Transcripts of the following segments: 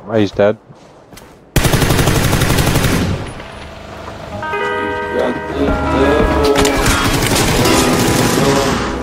He's dead. Got the devil in your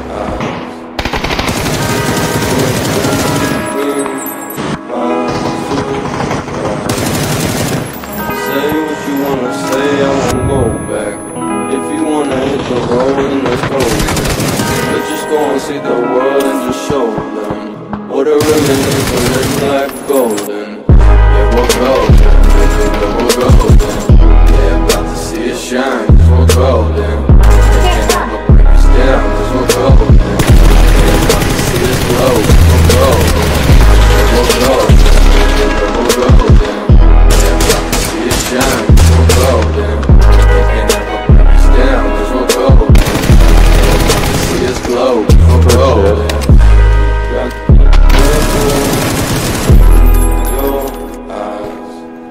eyes. Say what you wanna say, I won't go back. If you wanna hit the road, then let's go. Let's just go and see the world and just show them what it really means to live like golden. Yeah, we're golden, baby, we're golden. Yeah, about to see it shine, cause we're golden. They can't ever break us down, cause we're golden. Yeah, about to see us glow, we're golden. Yeah, we're golden, baby, we're golden. Yeah, about to see it shine, cause we're golden. They can't ever break us down, cause we're golden. Yeah, about to see us glow, we're golden. Got the devil in your eyes.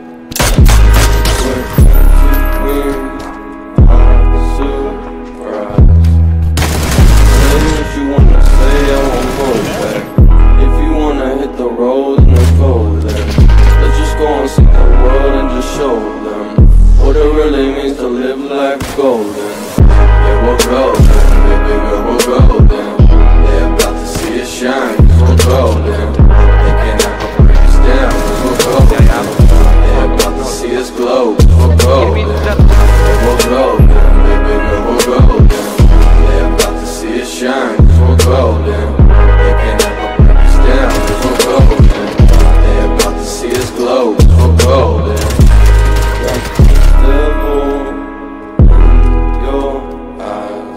When I'm surprised. Say what you wanna say, I won't go back. If you wanna hit the road, then let's go then. Let's just go and see the world and just show them what it really means to live like golden. Yeah, we're golden, baby girl, we're golden. They're about to see it shine, cause we're golden. They can't ever break us down, cause we're golden. They're about to see us glow, cause we're golden. Yeah, we're golden, baby girl, we're golden. They're about to see us shine, cause we're golden. They can't ever break us down, cause we're golden. They're about to see us glow, cause we're golden. Got the devil in your eyes.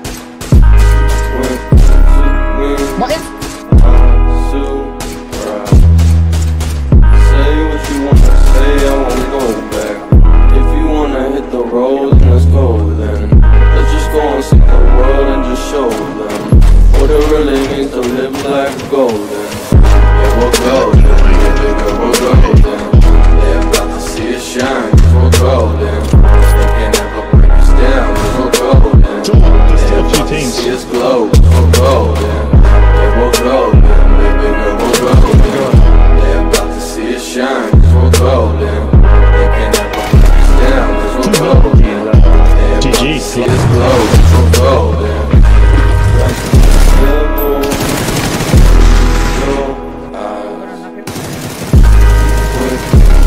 When What is? surprised. Say what you wanna say, I won't go back. If you wanna hit the road, then let's go then. Let's just go and see the world and just show them what it really means to live like golden. Yeah, we're golden, yeah, baby, we're golden. They're about to see us shine, cause we're golden. They can't ever break us down, cause we're golden. They're about to see us glow, cause we're golden. Yeah, we're golden, baby girl, we're golden. They're about to see us shine, cause we're golden. They can't ever break us down, cause we're golden. They're about to see us glow, cause we're golden. Got the devil in your eyes. When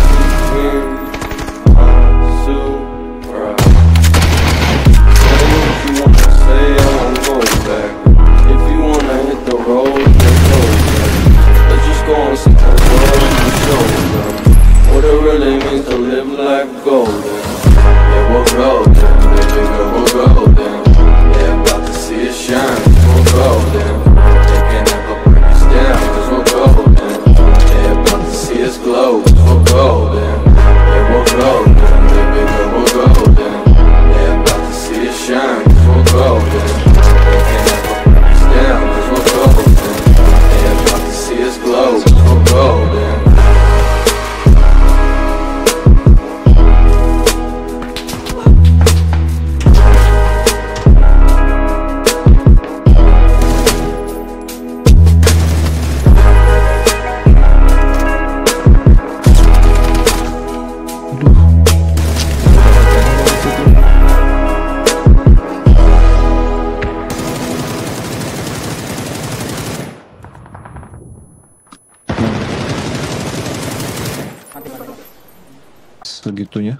I'm surprised. Say what you wanna say, I won't go back. If you wanna hit the road, let's go then. Let's just go and see the world and show them what it really means to live like golden. Yeah, we're golden, baby girl, we're golden. They're about to see us shine, cause we're golden. They can't ever break us down, cause we're golden. They're about to see us glow, cause we're golden. Yeah, we're golden, baby girl, we're golden. They're about to see us shine, cause we're golden. They can't ever break us down, cause we're golden. They're about to see us glow, cause we're golden. Segitunya.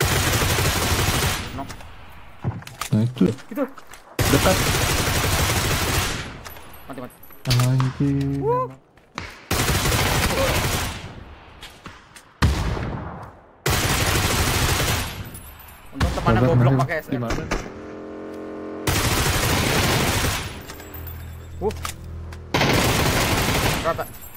No. Nah itu Gitu. dekat. Mati. Anjing. Untung temannya goblok pakai SR. Di mana? Rata.